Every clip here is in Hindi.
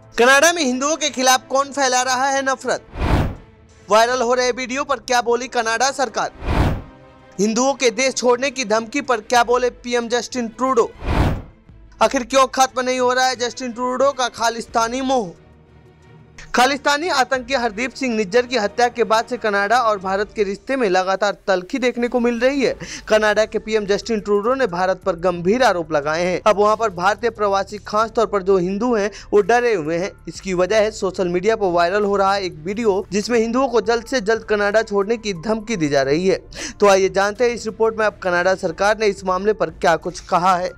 कनाडा में हिंदुओं के खिलाफ कौन फैला रहा है नफरत? वायरल हो रहे वीडियो पर क्या बोली कनाडा सरकार? हिंदुओं के देश छोड़ने की धमकी पर क्या बोले पीएम जस्टिन ट्रूडो? आखिर क्यों खत्म नहीं हो रहा है जस्टिन ट्रूडो का खालिस्तानी मोह? खालिस्तानी आतंकी हरदीप सिंह निज्जर की हत्या के बाद से कनाडा और भारत के रिश्ते में लगातार तल्खी देखने को मिल रही है। कनाडा के पीएम जस्टिन ट्रूडो ने भारत पर गंभीर आरोप लगाए हैं। अब वहां पर भारतीय प्रवासी खास तौर पर जो हिंदू हैं वो डरे हुए हैं। इसकी वजह है सोशल मीडिया पर वायरल हो रहा है एक वीडियो जिसमें हिंदुओं को जल्द से जल्द कनाडा छोड़ने की धमकी दी जा रही है। तो आइए जानते हैं इस रिपोर्ट में अब कनाडा सरकार ने इस मामले पर क्या कुछ कहा है।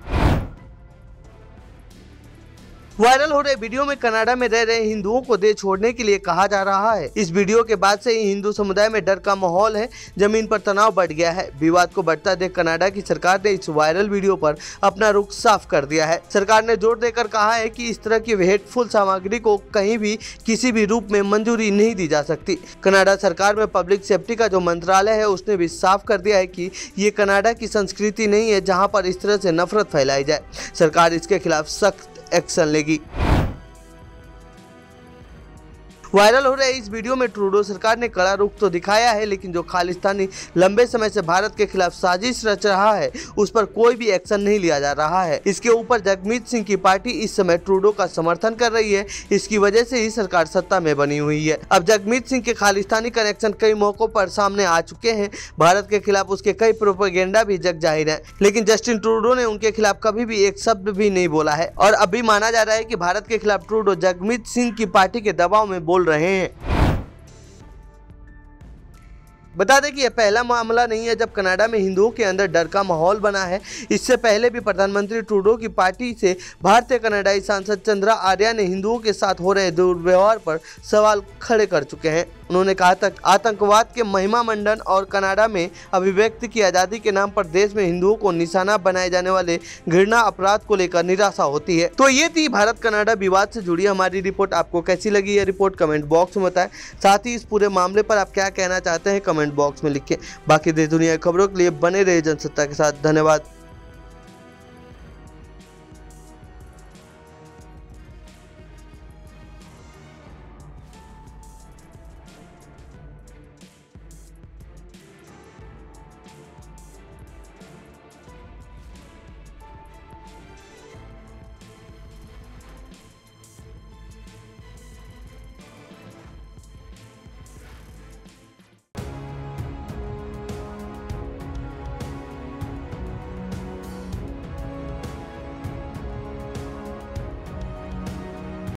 वायरल हो रहे वीडियो में कनाडा में रह रहे हिंदुओं को देश छोड़ने के लिए कहा जा रहा है। इस वीडियो के बाद से ही हिंदू समुदाय में डर का माहौल है, जमीन पर तनाव बढ़ गया है। विवाद को बढ़ता देख कनाडा की सरकार ने इस वायरल वीडियो पर अपना रुख साफ कर दिया है। सरकार ने जोर देकर कहा है कि इस तरह की हेटफुल सामग्री को कहीं भी किसी भी रूप में मंजूरी नहीं दी जा सकती। कनाडा सरकार में पब्लिक सेफ्टी का जो मंत्रालय है उसने भी साफ कर दिया है कि ये कनाडा की संस्कृति नहीं है जहाँ पर इस तरह से नफरत फैलाई जाए। सरकार इसके खिलाफ सख्त एक्शन लेगी। वायरल हो रहे इस वीडियो में ट्रूडो सरकार ने कड़ा रुख तो दिखाया है, लेकिन जो खालिस्तानी लंबे समय से भारत के खिलाफ साजिश रच रहा है उस पर कोई भी एक्शन नहीं लिया जा रहा है। इसके ऊपर जगमीत सिंह की पार्टी इस समय ट्रूडो का समर्थन कर रही है। इसकी वजह से ही सरकार सत्ता में बनी हुई है। अब जगमीत सिंह के खालिस्तानी कनेक्शन कई मौकों पर सामने आ चुके हैं। भारत के खिलाफ उसके कई प्रोपेगेंडा भी जग जाहिर है, लेकिन जस्टिन ट्रूडो ने उनके खिलाफ कभी भी एक शब्द भी नहीं बोला है। और अभी माना जा रहा है कि भारत के खिलाफ ट्रूडो जगमीत सिंह की पार्टी के दबाव में बोल रहे हैं। बता दें कि यह पहला मामला नहीं है जब कनाडा में हिंदुओं के अंदर डर का माहौल बना है। इससे पहले भी प्रधानमंत्री ट्रूडो की पार्टी से भारतीय कनाडाई सांसद चंद्रा आर्या ने हिंदुओं के साथ हो रहे दुर्व्यवहार पर सवाल खड़े कर चुके हैं। उन्होंने कहा था आतंकवाद के महिमा मंडन और कनाडा में अभिव्यक्ति की आज़ादी के नाम पर देश में हिंदुओं को निशाना बनाए जाने वाले घृणा अपराध को लेकर निराशा होती है। तो ये थी भारत कनाडा विवाद से जुड़ी हमारी रिपोर्ट। आपको कैसी लगी यह रिपोर्ट कमेंट बॉक्स में बताएं। साथ ही इस पूरे मामले पर आप क्या कहना चाहते हैं कमेंट बॉक्स में लिखें। बाकी देश दुनिया की खबरों के लिए बने रहे जनसत्ता के साथ। धन्यवाद।